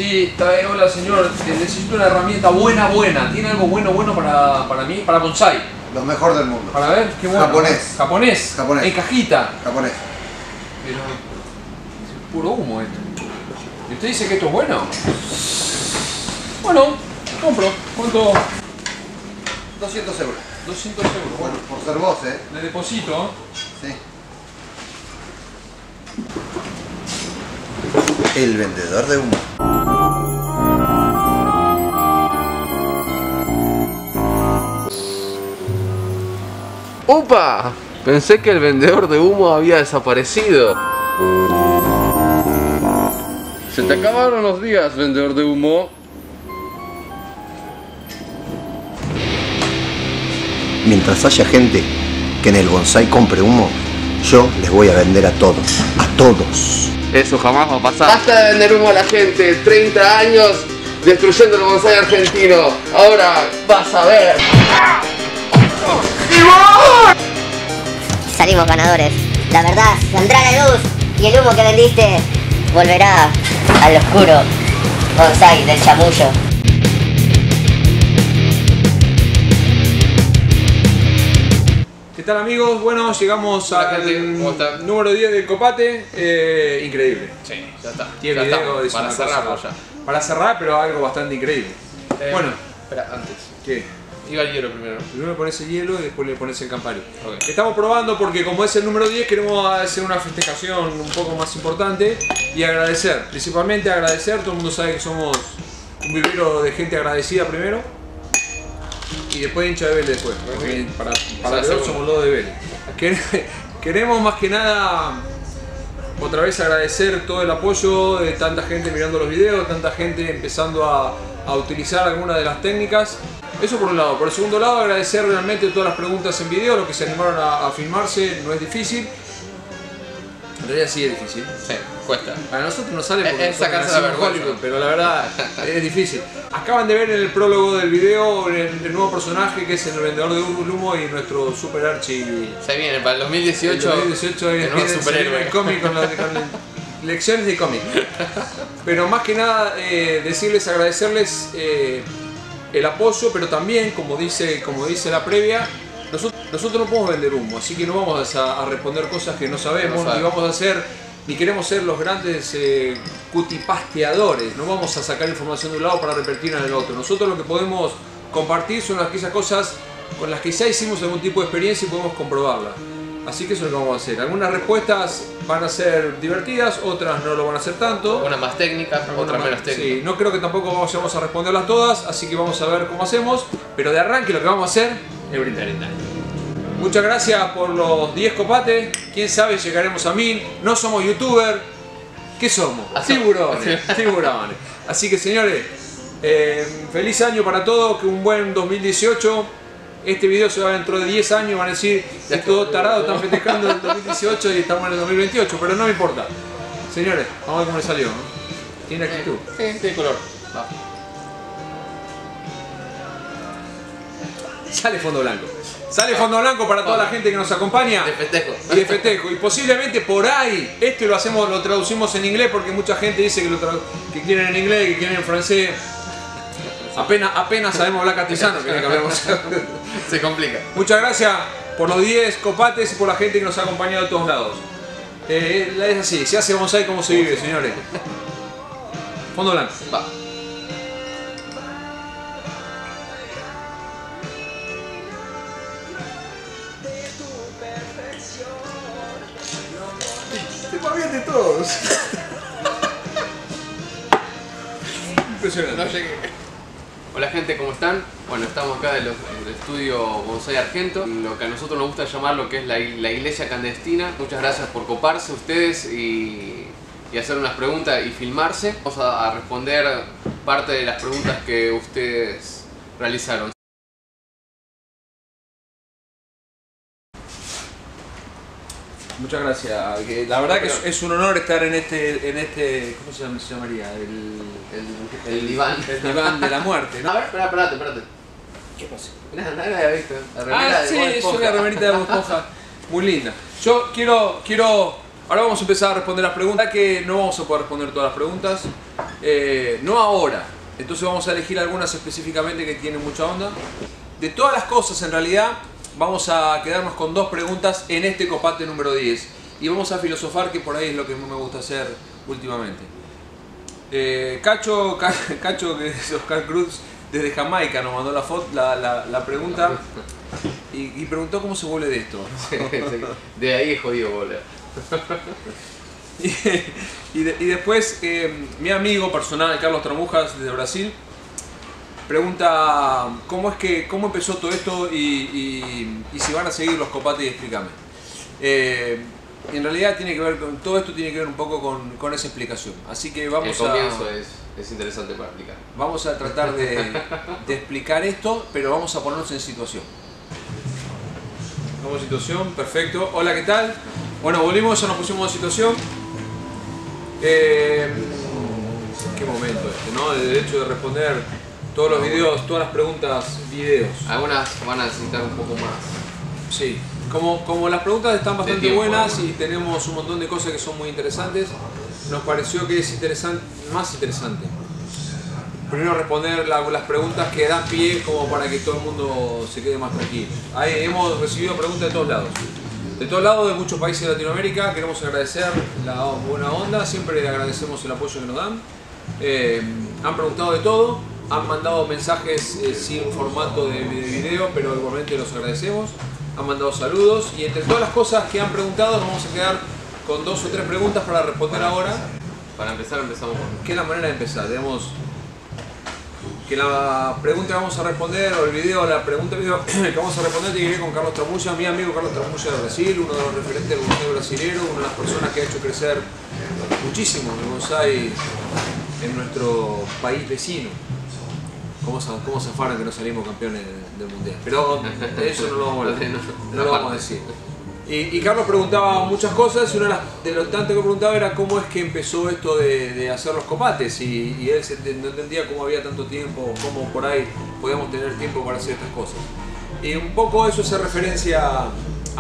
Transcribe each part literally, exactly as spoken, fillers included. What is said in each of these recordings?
Sí, está bien. Hola señor, necesito una herramienta buena, buena. ¿Tiene algo bueno, bueno para, para mí? Para bonsai. Lo mejor del mundo. Para ver, qué bueno. Japonés. Japonés. Japonés. En cajita. Japonés. Pero es puro humo esto. ¿Y usted dice que esto es bueno? Bueno, compro. ¿Cuánto? doscientos euros. doscientos euros. Bueno, por ser vos, eh. Le deposito. Sí. El vendedor de humo. ¡Upa! Pensé que el vendedor de humo había desaparecido. Se te acabaron los días, vendedor de humo. Mientras haya gente que en el bonsai compre humo, yo les voy a vender a todos. A todos. Eso jamás va a pasar. Basta de vender humo a la gente. treinta años destruyendo el bonsai argentino. Ahora vas a ver. Salimos ganadores. La verdad saldrá a la luz y el humo que vendiste volverá al oscuro bonsai del chamullo. ¿Qué tal amigos? Bueno, llegamos al número diez del Copate. Eh, increíble. Sí, ya está. Tiene ya video, es para una cerrarlo cosa- ya. Para cerrar, pero algo bastante increíble. Eh, Bueno, espera, antes. ¿qué? Iba el hielo primero. Primero le pones el hielo y después le pones el campari. Ok. Estamos probando porque como es el número diez queremos hacer una festejación un poco más importante y agradecer, principalmente agradecer, todo el mundo sabe que somos un vivero de gente agradecida primero y después hincha de Vélez después, porque para, para O sea, Vélez somos los de Vélez. Quere- Queremos más que nada otra vez agradecer todo el apoyo de tanta gente mirando los videos, tanta gente empezando a, a utilizar algunas de las técnicas. Eso por un lado. Por el segundo lado, agradecer realmente todas las preguntas en video, los que se animaron a, a filmarse, no es difícil. En realidad sí es difícil. Sí, cuesta. A nosotros nos sale porque Es nosotros sacarse la nacimos en vergüenza. Hollywood, pero la verdad es difícil. Acaban de ver en el prólogo del video el, el nuevo personaje que es el vendedor de humo y nuestro super archi. Se viene para el dos mil dieciocho. El dos mil dieciocho el viene nuevo el superhéroe. cómic con, la- con lecciones de cómic. Pero más que nada eh, decirles, agradecerles eh, el apoyo, pero también, como dice, como dice la previa, nosotros, nosotros no podemos vender humo, así que no vamos a, a responder cosas que no sabemos, No ni sabemos. vamos a hacer, ni queremos ser los grandes eh, cutipasteadores, no vamos a sacar información de un lado para repetirla en el otro. Nosotros lo que podemos compartir son aquellas cosas con las que ya hicimos algún tipo de experiencia y podemos comprobarla. Así que eso es lo que vamos a hacer. Algunas respuestas van a ser divertidas, otras no lo van a hacer tanto. Una más técnica, otra menos técnica. Sí, no creo que tampoco vayamos a responderlas todas, así que vamos a ver cómo hacemos. Pero de arranque lo que vamos a hacer es brindar el daño. Muchas gracias por los diez copates. Quién sabe, llegaremos a mil. No somos youtubers. ¿Qué somos? Ah, Tiburones. Tiburones. Así que señores, eh, feliz año para todos, que un buen dos mil dieciocho. Este video se va dentro de diez años, van a decir, estos tarados están festejando el dos mil dieciocho y estamos en el dos mil veintiocho, pero no me importa. Señores, vamos a ver cómo le salió. ¿No? Tiene actitud. Sí, tiene color. Va. Sale fondo blanco. Sale fondo blanco para toda la gente que nos acompaña. De festejo. Y de festejo. Y posiblemente por ahí, este lo hacemos, lo traducimos en inglés porque mucha gente dice que, lo tradu- que quieren en inglés, que quieren en francés. Apenas, apenas sabemos hablar castellano, que hablamos. Se complica. Muchas gracias por los diez copates y por la gente que nos ha acompañado de todos lados. Eh, es así, se hace bonsai como se vive, señores. Fondo blanco. Va. Te va bien de todos. Impresionante. No llegué. Hola gente, ¿cómo están? Bueno, estamos acá del, del estudio Bonsai Argento, lo que a nosotros nos gusta llamar lo que es la, la iglesia clandestina. Muchas gracias por coparse ustedes y, y hacer unas preguntas y filmarse. Vamos a, a responder parte de las preguntas que ustedes realizaron. Muchas gracias. Que la verdad que es, es un honor estar en este, en este, ¿cómo se, llama- se llamaría? El, el, El diván. El diván de la muerte, ¿no? A ver, espera, espérate, espérate. ¿Qué pasa? Mirá, nadie había visto. La remera Ah, de sí, Bob es Esponja. una remerita de Bob Esponja muy linda. Yo quiero, quiero, ahora vamos a empezar a responder las preguntas, que no vamos a poder responder todas las preguntas. Eh, no ahora. Entonces vamos a elegir algunas específicamente que tienen mucha onda. De todas las cosas, en realidad, vamos a quedarnos con dos preguntas en este copate número diez. Y vamos a filosofar, que por ahí es lo que me gusta hacer últimamente. Eh, Cacho, Cacho, que es Oscar Cruz, desde Jamaica, nos mandó la, foto, la, la, la pregunta y, y preguntó cómo se vuelve de esto. Sí, sí. De ahí es jodido volver. Y, y, de, y después eh, mi amigo personal Carlos Tramujas desde Brasil pregunta cómo es que cómo empezó todo esto y, y, y si van a seguir los copates y explícame. Eh, en realidad tiene que ver con todo esto, tiene que ver un poco con, con esa explicación. Así que vamos El comienzo a es, es interesante para explicar. vamos a tratar de, de explicar esto, pero vamos a ponernos en situación. Vamos en situación, perfecto. Hola, ¿qué tal? Bueno, volvimos, ya nos pusimos en situación. Eh, qué momento este, ¿no? El derecho de responder todos los videos, todas las preguntas, videos. Algunas van a necesitar un poco más. Sí, como, como las preguntas están bastante tiempo, buenas bueno. y tenemos un montón de cosas que son muy interesantes, nos pareció que es interesante, más interesante. Primero responder la, las preguntas que dan pie como para que todo el mundo se quede más tranquilo. Ahí hemos recibido preguntas de todos lados. De todos lados, de muchos países de Latinoamérica, queremos agradecer la buena onda, siempre le agradecemos el apoyo que nos dan. Eh, han preguntado de todo, han mandado mensajes eh, sin formato de, de video, pero igualmente los agradecemos. Han mandado saludos y entre todas las cosas que han preguntado nos vamos a quedar con dos o tres preguntas para responder ahora. Para empezar, empezamos con... ¿Qué es la manera de empezar? Tenemos que la pregunta que vamos a responder, o el video, la pregunta video que vamos a responder tiene que ver con Carlos Tramulla, mi amigo Carlos Tramulla de Brasil, uno de los referentes del bonsái brasilero, una de las personas que ha hecho crecer muchísimo el bonsái en nuestro país vecino. ¿Cómo, cómo zafaron que no salimos campeones del mundial? Pero eso no lo vamos a, no lo vamos a decir. Y, y Carlos preguntaba muchas cosas y una de, las, de lo tanto que preguntaba era cómo es que empezó esto de, de hacer los copates y, y él se, no entendía cómo había tanto tiempo, cómo por ahí podíamos tener tiempo para hacer estas cosas. Y un poco eso hace referencia a,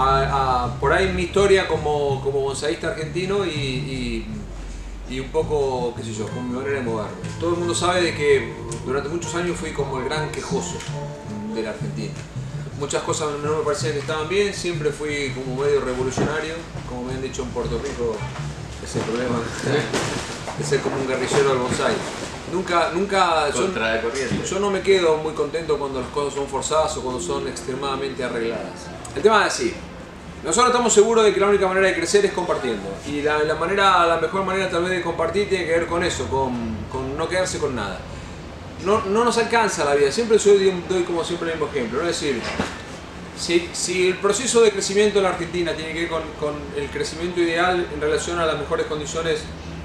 a por ahí mi historia como, como bonsaísta argentino y, y, y un poco, qué sé yo, con mi manera de moverme. Todo el mundo sabe de que durante muchos años fui como el gran quejoso de la Argentina. Muchas cosas no me parecían que estaban bien, siempre fui como medio revolucionario, como me han dicho en Puerto Rico, ese problema de ser como un guerrillero del bonsái. Nunca, nunca, Contra la yo, corriente. yo no me quedo muy contento cuando las cosas son forzadas o cuando son extremadamente arregladas. El tema es así, nosotros estamos seguros de que la única manera de crecer es compartiendo. Y la, la, manera, la mejor manera tal vez de compartir tiene que ver con eso, con, con no quedarse con nada. No, no nos alcanza la vida, siempre soy, doy como siempre el mismo ejemplo, ¿no? Es decir, si, si el proceso de crecimiento en la Argentina tiene que ver con, con el crecimiento ideal en relación a las mejores condiciones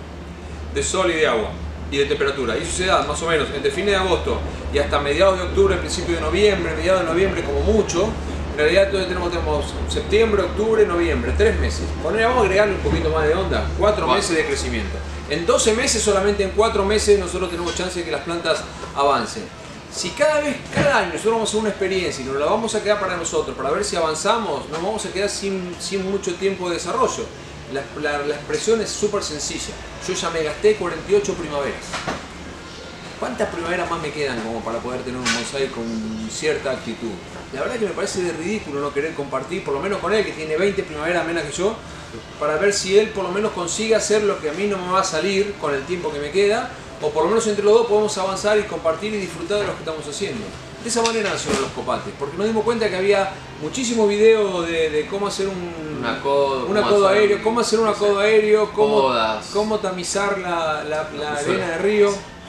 de sol y de agua y de temperatura, y eso se da más o menos entre fines de agosto y hasta mediados de octubre, principio de noviembre, mediados de noviembre como mucho, en realidad entonces tenemos, tenemos septiembre, octubre, noviembre, tres meses. Ponle, vamos a agregarle un poquito más de onda, cuatro meses de crecimiento. En doce meses, solamente en cuatro meses, nosotros tenemos chance de que las plantas avancen. Si cada vez, cada año nosotros vamos a hacer una experiencia y nos la vamos a quedar para nosotros, para ver si avanzamos, nos vamos a quedar sin, sin mucho tiempo de desarrollo. La, la, la expresión es súper sencilla. Yo ya me gasté cuarenta y ocho primaveras. ¿Cuántas primaveras más me quedan como para poder tener un bonsái con cierta actitud? La verdad que me parece de ridículo no querer compartir, por lo menos con él, que tiene veinte primaveras menos que yo, para ver si él por lo menos consigue hacer lo que a mí no me va a salir con el tiempo que me queda, o por lo menos entre los dos podemos avanzar y compartir y disfrutar de lo que estamos haciendo. De esa manera nacieron los copates, porque nos dimos cuenta que había muchísimos videos de, de cómo hacer un una codo, una codo aéreo, cómo hacer un acodo aéreo, cómo, cómo tamizar la, la, la arena de río.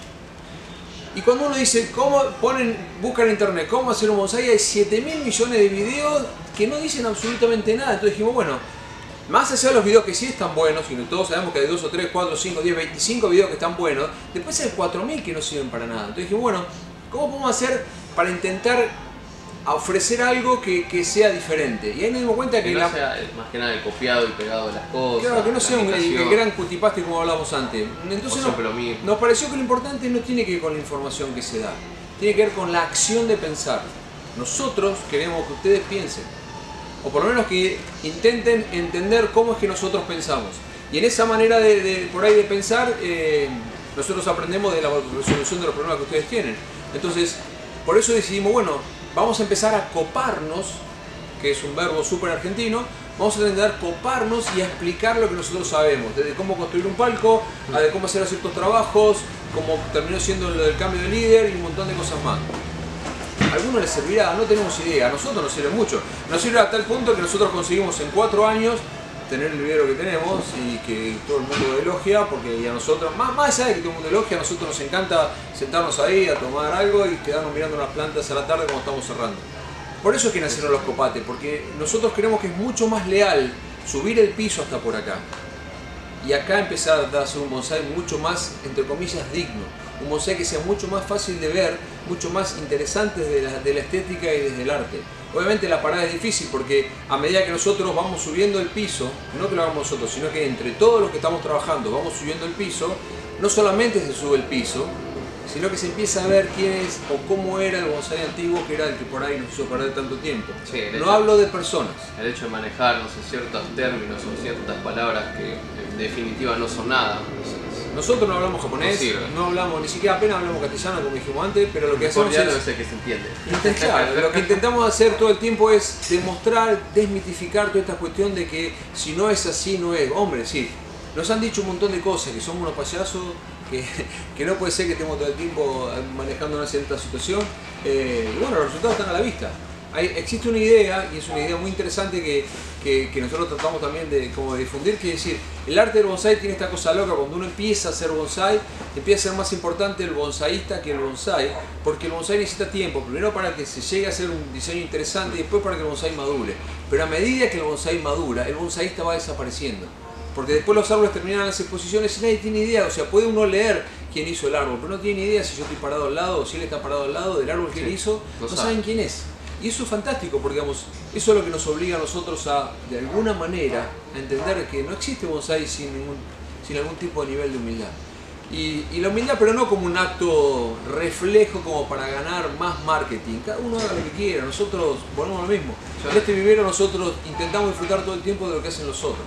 Y cuando uno dice, cómo ponen, buscan en internet cómo hacer un bonsái, hay siete mil millones de videos que no dicen absolutamente nada. Entonces dijimos, bueno, más allá de los videos que sí están buenos, y todos sabemos que hay dos o tres, cuatro, cinco, diez, veinticinco videos que están buenos, después hay cuatro mil que no sirven para nada. Entonces dijimos, bueno, ¿cómo podemos hacer para intentar ofrecer algo que, que sea diferente? Y ahí nos dimos cuenta que, que no la... sea más que nada el copiado y pegado de las cosas. Claro, que no sea un el, imitación. el gran cutipaste como hablábamos antes. Entonces O nos, siempre lo mismo. nos pareció que lo importante no tiene que ver con la información que se da, tiene que ver con la acción de pensar. Nosotros queremos que ustedes piensen, o por lo menos que intenten entender cómo es que nosotros pensamos. Y en esa manera de, de por ahí de pensar, eh, nosotros aprendemos de la resolución de los problemas que ustedes tienen. Entonces, por eso decidimos, bueno, vamos a empezar a coparnos, que es un verbo súper argentino, vamos a intentar coparnos y a explicar lo que nosotros sabemos, desde cómo construir un palco, a de cómo hacer ciertos trabajos, cómo terminó siendo lo del cambio de líder y un montón de cosas más. A algunos les servirá, no tenemos idea, a nosotros nos sirve mucho. Nos sirve a tal punto que nosotros conseguimos en cuatro años tener el video que tenemos y que todo el mundo elogia, porque a nosotros, más, más allá de que todo el mundo elogia, a nosotros nos encanta sentarnos ahí a tomar algo y quedarnos mirando unas plantas a la tarde cuando estamos cerrando. Por eso es que nacieron los copates, porque nosotros creemos que es mucho más leal subir el piso hasta por acá y acá empezar a hacer un bonsái mucho más, entre comillas, digno. Un bonsái que sea mucho más fácil de ver, mucho más interesante desde la, de la estética y desde el arte. Obviamente la parada es difícil porque a medida que nosotros vamos subiendo el piso, no que lo hagamos nosotros, sino que entre todos los que estamos trabajando vamos subiendo el piso, no solamente se sube el piso, sino que se empieza a ver quién es o cómo era el bonsái antiguo, que era el que por ahí nos hizo perder tanto tiempo. Sí, no hecho, hablo de personas. El hecho de manejar, no sé, ciertos términos o ciertas palabras que en definitiva no son nada. Nosotros no hablamos japonés, no, no hablamos ni siquiera apenas hablamos castellano como dijimos antes, pero lo que hacemos es... no sé qué se entiende. Intentar, lo que intentamos hacer todo el tiempo es demostrar, desmitificar toda esta cuestión de que si no es así, no es. Hombre, sí, nos han dicho un montón de cosas, que somos unos payasos, que, que no puede ser que estemos todo el tiempo manejando una cierta situación. Eh, y bueno, los resultados están a la vista. Hay, existe una idea, y es una idea muy interesante que, que, que nosotros tratamos también de, como de difundir, que es decir, el arte del bonsái tiene esta cosa loca, cuando uno empieza a hacer bonsái, empieza a ser más importante el bonsaísta que el bonsái, porque el bonsái necesita tiempo, primero para que se llegue a hacer un diseño interesante y después para que el bonsái madure. Pero a medida que el bonsái madura, el bonsaísta va desapareciendo. Porque después los árboles terminan las exposiciones y nadie tiene idea, o sea, puede uno leer quién hizo el árbol, pero no tiene idea si yo estoy parado al lado o si él está parado al lado del árbol que sí, él hizo, no sabe. Saben quién es. Y eso es fantástico, porque digamos, eso es lo que nos obliga a nosotros a, de alguna manera, a entender que no existe bonsái sin, ningún, sin algún tipo de nivel de humildad. Y, y la humildad, pero no como un acto reflejo como para ganar más marketing. Cada uno haga lo que quiera, nosotros ponemos lo mismo. En este vivero nosotros intentamos disfrutar todo el tiempo de lo que hacen los otros.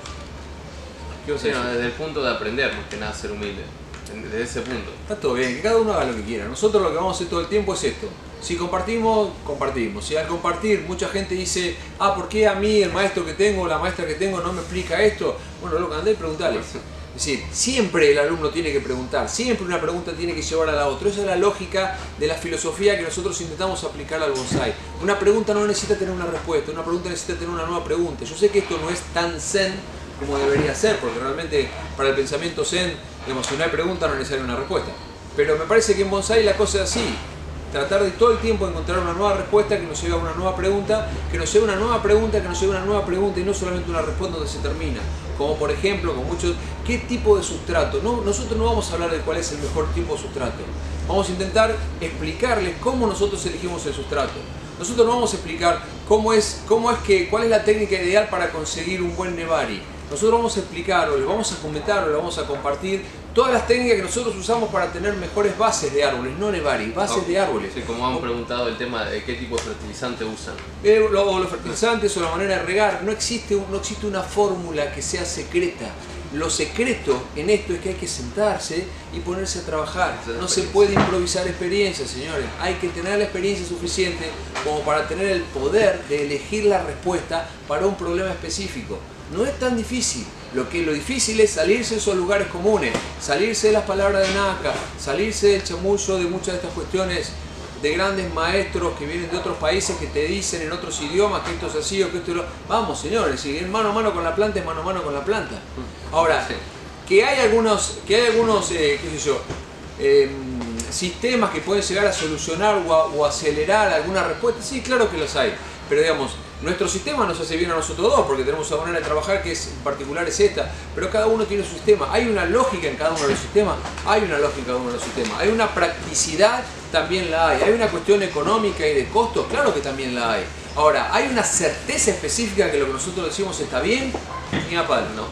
Sí, no, desde el punto de aprender, más que nada, ser humilde. Desde ese punto. Está todo bien, que cada uno haga lo que quiera. Nosotros lo que vamos a hacer todo el tiempo es esto. Si compartimos, compartimos. Si al compartir mucha gente dice, ah, ¿por qué a mí el maestro que tengo o la maestra que tengo no me explica esto? Bueno, loco, andá y preguntale. Es decir, siempre el alumno tiene que preguntar, siempre una pregunta tiene que llevar a la otra. Esa es la lógica de la filosofía que nosotros intentamos aplicar al bonsái. Una pregunta no necesita tener una respuesta, una pregunta necesita tener una nueva pregunta. Yo sé que esto no es tan zen como debería ser, porque realmente para el pensamiento zen, digamos, si no hay pregunta no es necesaria una respuesta. Pero me parece que en bonsái la cosa es así. Tratar de todo el tiempo encontrar una nueva respuesta que nos lleve a una nueva pregunta, que nos lleve a una nueva pregunta, que nos lleve a una nueva pregunta y no solamente una respuesta donde se termina. Como por ejemplo, con muchos, ¿qué tipo de sustrato? No, nosotros no vamos a hablar de cuál es el mejor tipo de sustrato. Vamos a intentar explicarles cómo nosotros elegimos el sustrato. Nosotros no vamos a explicar cómo es, cómo es que, cuál es la técnica ideal para conseguir un buen nebari. Nosotros vamos a explicar o les vamos a comentar o les vamos a compartir todas las técnicas que nosotros usamos para tener mejores bases de árboles, no nevari, bases okay. de árboles. Sí, como han preguntado el tema de qué tipo de fertilizante usan. Eh, o los fertilizantes o la manera de regar, no existe, no existe una fórmula que sea secreta. Lo secreto en esto es que hay que sentarse y ponerse a trabajar. No se puede improvisar experiencias, señores. Hay que tener la experiencia suficiente como para tener el poder de elegir la respuesta para un problema específico. No es tan difícil. Lo que lo difícil es salirse de esos lugares comunes, salirse de las palabras de Naka, salirse del chamullo de muchas de estas cuestiones de grandes maestros que vienen de otros países que te dicen en otros idiomas que esto es así o que esto es lo... Vamos, señores, si es mano a mano con la planta, es mano a mano con la planta. Ahora, que hay algunos, que hay algunos eh, qué sé yo, eh, sistemas que pueden llegar a solucionar o, a, o acelerar alguna respuesta, sí, claro que los hay. Pero digamos, nuestro sistema nos hace bien a nosotros dos porque tenemos una manera de trabajar que es, en particular es esta, pero cada uno tiene su sistema. ¿Hay una lógica en cada uno de los sistemas? Hay una lógica en cada uno de los sistemas. ¿Hay una practicidad? También la hay. ¿Hay una cuestión económica y de costos? Claro que también la hay. Ahora, ¿hay una certeza específica que lo que nosotros decimos está bien? Ni a palo, no.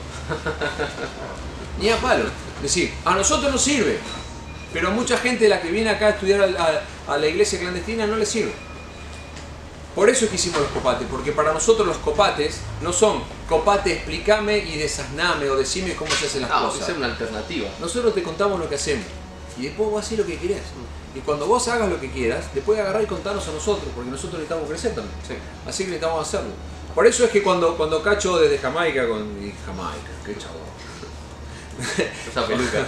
Ni a palo. Es decir, a nosotros nos sirve, pero a mucha gente la que viene acá a estudiar a, a, a la iglesia clandestina no le sirve. Por eso es que hicimos los copates, porque para nosotros los copates no son copate, explícame y desasname o decime cómo se hacen las no, cosas. Es una alternativa. Nosotros te contamos lo que hacemos. Y después vos hacés lo que querés. Y cuando vos hagas lo que quieras, después agarrar y contarnos a nosotros, porque nosotros necesitamos crecer también. Sí. Así que necesitamos hacerlo. Por eso es que cuando, cuando Cacho desde Jamaica, con y Jamaica, qué chavo. Esa peluca.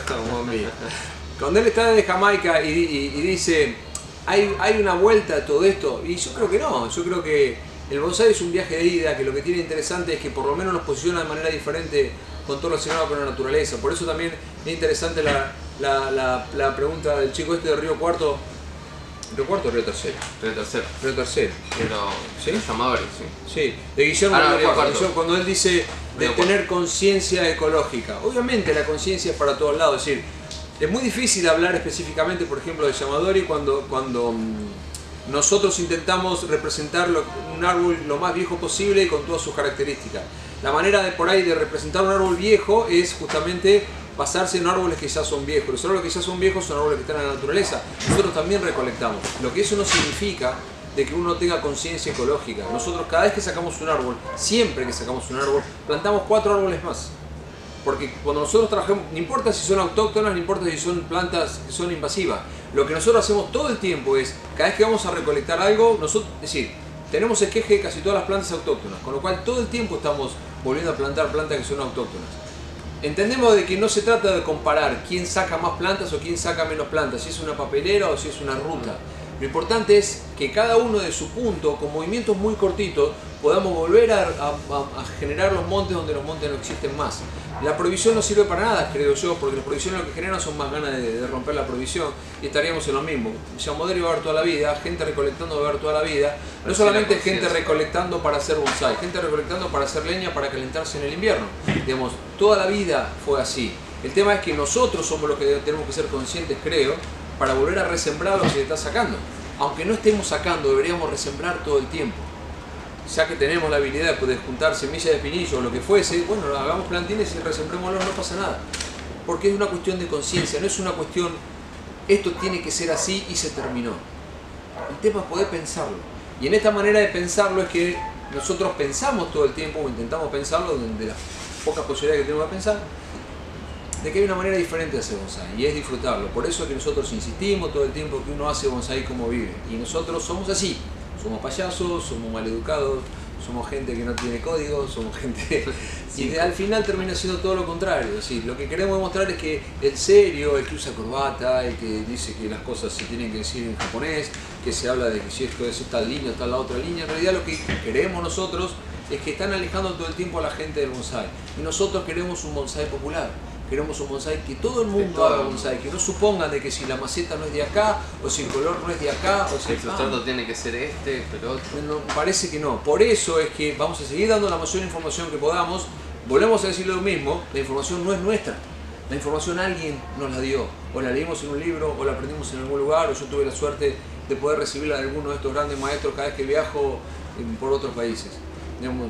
Cuando él está desde Jamaica y, y, y dice, hay, hay una vuelta a todo esto, y yo creo que no, yo creo que el bonsái es un viaje de ida, que lo que tiene interesante es que por lo menos nos posiciona de manera diferente con todo relacionado con la naturaleza. Por eso también es interesante la, la, la, la pregunta del chico este de Río Cuarto. ¿Río Cuarto o Río Tercero? Río Tercero. Río Tercero. Pero, ¿Sí? los llamadores, sí. Sí, de Guillermo Ah, no, Río Río Cuarto. Cuarto. Yo, cuando él dice de Río Cuarto. tener conciencia ecológica. Obviamente la conciencia es para todos lados. Es decir, es muy difícil hablar específicamente, por ejemplo, de Yamadori cuando, cuando mmm, nosotros intentamos representar lo, un árbol lo más viejo posible y con todas sus características. La manera de por ahí de representar un árbol viejo es justamente basarse en árboles que ya son viejos. Los árboles que ya son viejos son árboles que están en la naturaleza. Nosotros también recolectamos. Lo que eso no significa de que uno tenga conciencia ecológica. Nosotros cada vez que sacamos un árbol, siempre que sacamos un árbol, plantamos cuatro árboles más. Porque cuando nosotros trabajamos, no importa si son autóctonas, no importa si son plantas que son invasivas, lo que nosotros hacemos todo el tiempo es, cada vez que vamos a recolectar algo, nosotros, es decir, tenemos esqueje de casi todas las plantas autóctonas, con lo cual todo el tiempo estamos volviendo a plantar plantas que son autóctonas. Entendemos de que no se trata de comparar quién saca más plantas o quién saca menos plantas, si es una papelera o si es una ruta. Lo importante es que cada uno de su punto, con movimientos muy cortitos, podamos volver a, a, a generar los montes donde los montes no existen más. La prohibición no sirve para nada, creo yo, porque las prohibiciones lo que generan son más ganas de, de romper la prohibición y estaríamos en lo mismo. Yamadori va a haber toda la vida, gente recolectando va a haber toda la vida, no solamente gente recolectando para hacer bonsái, gente recolectando para hacer leña para calentarse en el invierno. Digamos, toda la vida fue así. El tema es que nosotros somos los que tenemos que ser conscientes, creo, para volver a resembrar lo que se está sacando. Aunque no estemos sacando, deberíamos resembrar todo el tiempo. Ya que tenemos la habilidad de juntar semillas de espinillo o lo que fuese, bueno, hagamos plantines y resembrémoslos, no pasa nada. Porque es una cuestión de conciencia, no es una cuestión, esto tiene que ser así y se terminó. El tema es poder pensarlo. Y en esta manera de pensarlo es que nosotros pensamos todo el tiempo, o intentamos pensarlo, de las pocas posibilidades que tenemos de pensar, de que hay una manera diferente de hacer bonsái y es disfrutarlo. Por eso es que nosotros insistimos todo el tiempo que uno hace bonsái como vive. Y nosotros somos así. Somos payasos, somos maleducados, somos gente que no tiene código, somos gente... Y de, al final termina siendo todo lo contrario. ¿Sí? Lo que queremos demostrar es que el serio, el que usa corbata, el que dice que las cosas se tienen que decir en japonés, que se habla de que si esto es esta línea o está la otra línea, en realidad lo que queremos nosotros es que están alejando todo el tiempo a la gente del bonsái. Y nosotros queremos un bonsái popular. Queremos un bonsái que todo el mundo haga bonsái, que no supongan de que si la maceta no es de acá, o si el color no es de acá, o si el sustrato ah, tiene que ser este, pero otro. No, parece que no. Por eso es que vamos a seguir dando la mayor información que podamos. Volvemos a decir lo mismo, la información no es nuestra. La información alguien nos la dio. O la leímos en un libro, o la aprendimos en algún lugar, o yo tuve la suerte de poder recibirla de alguno de estos grandes maestros cada vez que viajo por otros países. Digamos,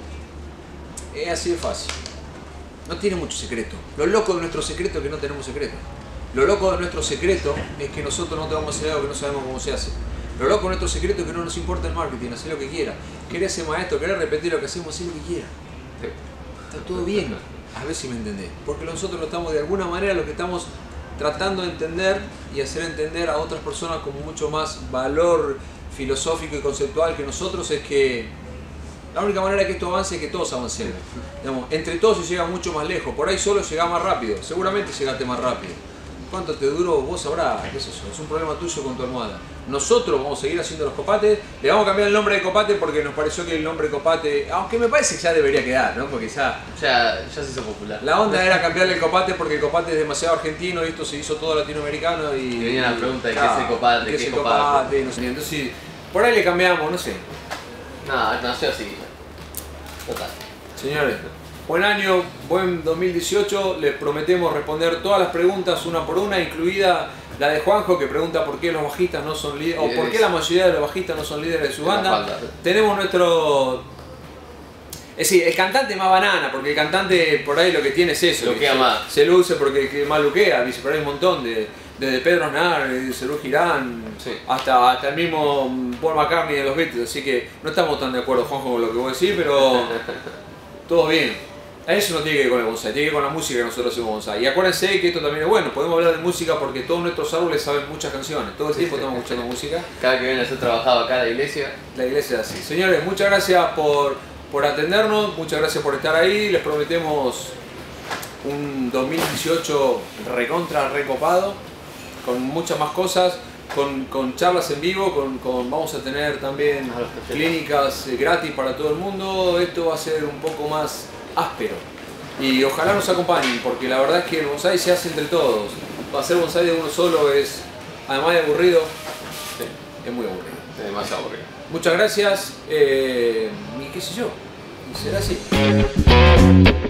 es así de fácil. No tiene mucho secreto. Lo loco de nuestro secreto es que no tenemos secreto. Lo loco de nuestro secreto es que nosotros no te vamos a hacer algo que no sabemos cómo se hace. Lo loco de nuestro secreto es que no nos importa el marketing, hacer lo que quiera. Querés ser maestro, querés repetir lo que hacemos, hacer lo que quiera. Está todo bien. A ver si me entendés. Porque nosotros lo estamos de alguna manera, lo que estamos tratando de entender y hacer entender a otras personas con mucho más valor filosófico y conceptual que nosotros es que la única manera de que esto avance es que todos avancemos. Digamos, entre todos se llega mucho más lejos. Por ahí solo llega más rápido. Seguramente llegaste más rápido. ¿Cuánto te duró? Vos sabrás. ¿Qué es eso? Es un problema tuyo con tu almohada. Nosotros vamos a seguir haciendo los copates. Le vamos a cambiar el nombre de copate porque nos pareció que el nombre copate... Aunque me parece que ya debería quedar, ¿no? Porque ya... Ya, ya se hizo popular. La onda era cambiarle el copate porque el copate es demasiado argentino y esto se hizo todo latinoamericano y... Y venía la pregunta de claro, qué es el copate, qué qué es el copate. copate, no sé. Entonces, por ahí le cambiamos, no sé. No, nació así. Total. Señores, buen año, buen dos mil dieciocho, les prometemos responder todas las preguntas una por una, incluida la de Juanjo que pregunta por qué los bajistas no son líderes, o por qué la mayoría de los bajistas no son líderes de su banda. Tenemos nuestro... Es decir, el cantante más banana, porque el cantante por ahí lo que tiene es eso. Luquea se, más. Se luce porque que más luquea, dice, pero hay un montón de... Desde Pedro Aznar, Serú Girán, sí. hasta, hasta el mismo Paul McCartney de los Beatles, así que no estamos tan de acuerdo, Juanjo, con lo que voy a decir, pero todo bien. Eso no tiene que ver con el bonsai, tiene que ver con la música que nosotros hacemos bonsai. Y acuérdense que esto también es bueno, podemos hablar de música porque todos nuestros árboles saben muchas canciones, todo el tiempo estamos escuchando música. Cada que viene a ser trabajado acá la iglesia. La iglesia es así. Señores, muchas gracias por, por atendernos, muchas gracias por estar ahí, les prometemos un dos mil dieciocho recontra recopado, con muchas más cosas. Con, con charlas en vivo, con, con, vamos a tener también clínicas gratis para todo el mundo. Esto va a ser un poco más áspero y ojalá nos acompañen, porque la verdad es que el bonsai se hace entre todos. Hacer bonsai de uno solo es, además de aburrido, sí, es muy aburrido. Es demasiado aburrido. Muchas gracias, eh, y qué sé yo, y será así.